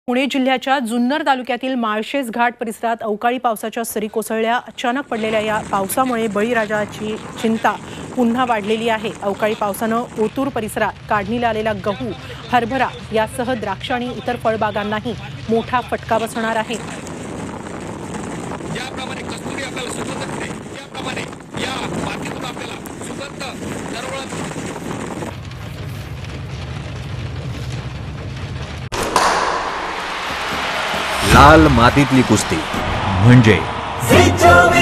पुणे जिल्ह्याच्या जुन्नर तालुक्यातील माळशेज घाट परिसरात अवकाळी पावसाच्या सरी कोसळल्या। अचानक पडलेल्या या पावसामुळे बळीराजाची चिंता पुन्हा वाढलेली आहे। अवकाळी पावसानं ओतूर परिसरात काढणीला आलेला गहू, हरभरा यासह द्राक्ष आणि इतर फळबागांनाही मोठा फटका बसणार आहे। लाल मातीतली कुस्ती म्हणजे